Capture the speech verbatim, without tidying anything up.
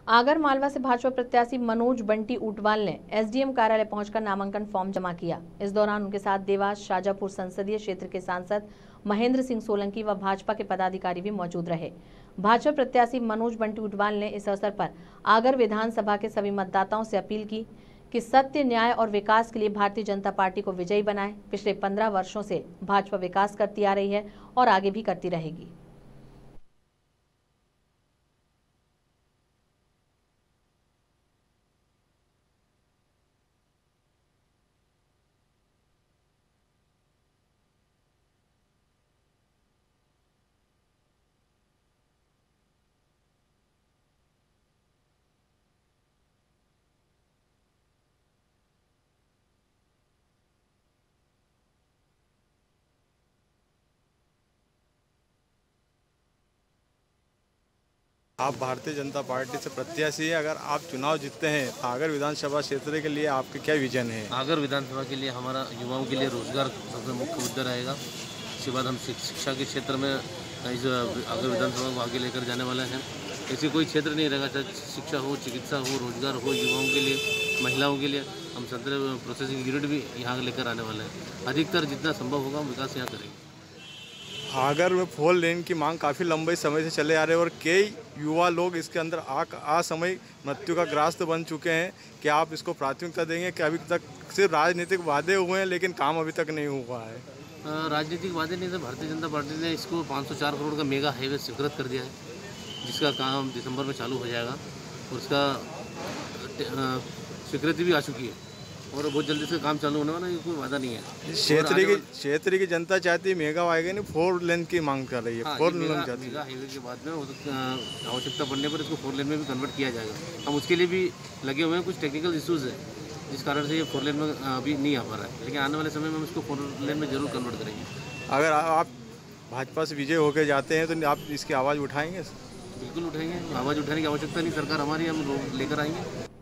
आगर मालवा से भाजपा प्रत्याशी मनोज बंटी ऊंटवाल ने एसडीएम कार्यालय पहुंचकर नामांकन फॉर्म जमा किया। इस दौरान उनके साथ देवास शाजापुर संसदीय क्षेत्र के सांसद महेंद्र सिंह सोलंकी व भाजपा के पदाधिकारी भी मौजूद रहे। भाजपा प्रत्याशी मनोज बंटी ऊंटवाल ने इस अवसर पर आगर विधानसभा के सभी मतदाताओं से अपील की कि सत्य, न्याय और विकास के लिए भारतीय जनता पार्टी को विजयी बनाएं। पिछले पंद्रह वर्षों से भाजपा विकास करती आ रही है और आगे भी करती रहेगी। आप भारतीय जनता पार्टी से प्रत्याशी है, अगर आप चुनाव जीतते हैं तो आगर विधानसभा क्षेत्र के लिए आपके क्या विजन है? आगर विधानसभा के लिए हमारा युवाओं के लिए रोजगार सबसे मुख्य मुद्दा रहेगा। इसके बाद हम शिक्षा के क्षेत्र में इस आगर विधानसभा को आगे लेकर जाने वाले हैं। ऐसी कोई क्षेत्र नहीं रहेगा, चाहे शिक्षा हो, चिकित्सा हो, रोजगार हो, युवाओं के लिए, महिलाओं के लिए हम संतरे प्रोसेसिंग यूनिट भी यहाँ लेकर आने वाले हैं। अधिकतर जितना संभव होगा हम विकास यहाँ करेंगे। आगर में फोर लेन की मांग काफ़ी लंबे समय से चले आ रहे हैं और कई युवा लोग इसके अंदर आ असमय मृत्यु का ग्रस्त बन चुके हैं। क्या आप इसको प्राथमिकता देंगे कि अभी तक सिर्फ राजनीतिक वादे हुए हैं लेकिन काम अभी तक नहीं हुआ है? राजनीतिक वादे नहीं, तो भारतीय जनता पार्टी ने इसको पाँच सौ चार करोड़ का मेगा हाईवे स्वीकृत कर दिया है, जिसका काम दिसंबर में चालू हो जाएगा और उसका स्वीकृति भी आ चुकी है और बहुत जल्दी से काम चालू होने वाला, ये कोई वादा नहीं है। क्षेत्र की क्षेत्र की जनता चाहती है मेगा हाईवे नहीं, फोर लेन की मांग कर रही है। हाँ, फोर लेन चाहती है। मेगा हाईवे के बाद में आवश्यकता पड़ने पर इसको फोर लेन में भी कन्वर्ट किया जाएगा। हम उसके लिए भी लगे हुए हैं। कुछ टेक्निकल इश्यूज़ है जिस कारण से ये फोर लेन में अभी नहीं आ पा रहा है, लेकिन आने वाले समय में हम इसको फोर लेन में जरूर कन्वर्ट करेंगे। अगर आप भाजपा से विजय होकर जाते हैं तो आप इसकी आवाज़ उठाएंगे? बिल्कुल उठाएंगे। आवाज़ उठाने की आवश्यकता नहीं, सरकार हमारी, हम लेकर आएंगे।